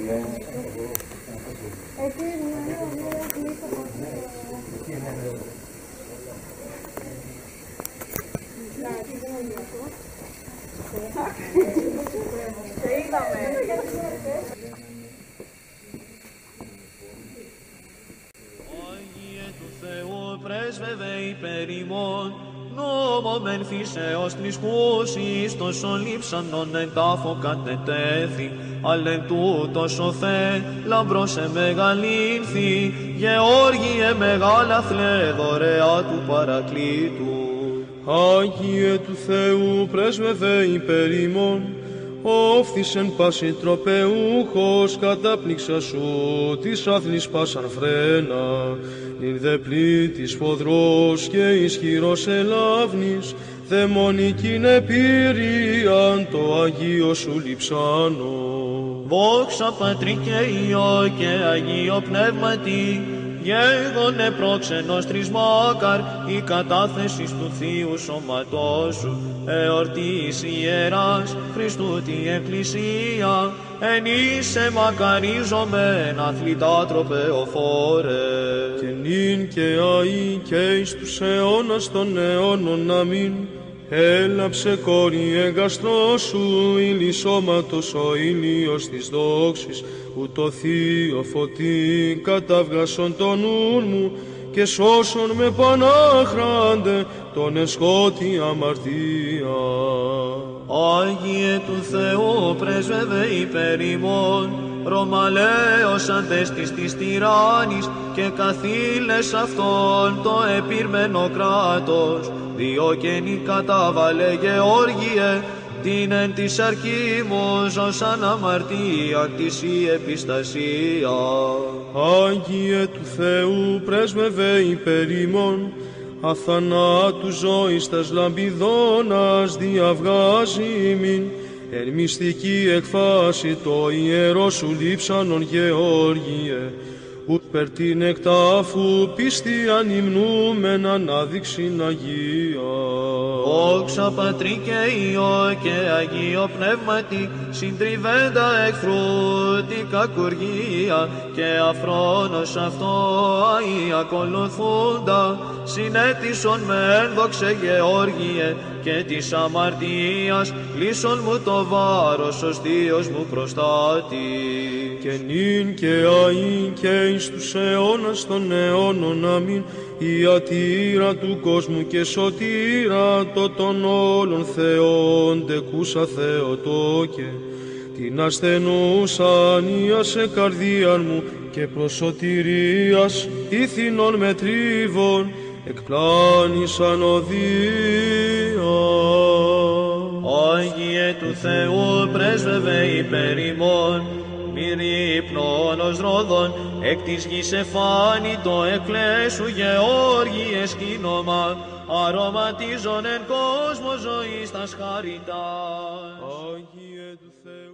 Πρέσβευε υπέρ ημών, νόμο μεν φύσεως τρισχούσης, τόσον λείψανον εν τάφο κατετέθη, αλλά εν τούτος ο Θεέ λαμπρός εμεγαλύνθη, Γεώργιε μεγάλα θλέ δωρεά του Παρακλήτου. Άγιε του Θεού πρέσβευε υπέρ ημών, όφθης εν πάση τροπεούχος κατάπνιξα σου της άθλης πάσαν φρένα, ειν δε πλήτης φοδρός και ισχυρός ελάβνης, δαιμονικήν επίρρειαν το Αγίο σου λειψάνο. Δόξα Πατρί και Υιό και Αγίο Πνεύματι, γέγονε πρόξενος τρισμάκαρ, η κατάθεσης του Θείου σώματός σου, εορτής ιεράς Χριστού τη Εκκλησία, εν είσαι μακαρίζομεν αθλητά τροπεοφόρε. Και νυν και αΐ και εις τους αιώνας των αιώνων αμήν, έλαψε κόρη εγκαστρό σου, ύλη σώματος ο ήλιος της δόξης, που το θείο φωτί καταβγασον τον νουν μου, και σώσον με πανάχραντε τον εσχότη αμαρτία. Άγιε του Θεού πρέσβευε υπέρ ημών, Ρωμαλαίος αντέστης της τυράννης, και καθήλες αυτόν το επίρμενο κράτος, διόκαινη κατάβαλε Γεώργιε, την εν της αρκίμος σαν αμαρτία της η επιστασία. Άγιε του Θεού πρέσβευε υπέρ ημών, αθανάτου ζωής τας λαμπιδόνας διαβγάζει ημίν, εν μυστική εκφάση το ιερό σου λείψανον Γεώργιε, ουκ περ την εκτάφου πίστη ανυμνούμεν ανάδειξην Αγία. Δόξα Πατρί και Υιό και Αγίο Πνεύματι, συντριβέντα εχθρού την κακουργία, και αφρόνος αυτό αη ακολουθούντα, συνέτησον με ένδοξε Γεώργιε, και της αμαρτίας λύσον μου το βάρος ως Δίος μου προστάτη. Και νυν και αΐ και εις τους αιώνας των αιώνων αμήν, η ατήρα του κόσμου και σωτήρα το των όλων Θεών τεκούσα Θεοτόκε, την ασθενούσα ανίασε καρδίαν μου, και προς σωτηρίας ήθινον με τρίβων εκπλάνησαν οδεία. Άγιε του Θεού πρέσβευε υπέρ ημών, μυρίπνων ως ρόδων, εκ της γης εφάνει το εκλέσου Γεώργιε σκήνομα, αρωματίζον εν κόσμο ζωής τας χαριτάς. Άγιε του Θεού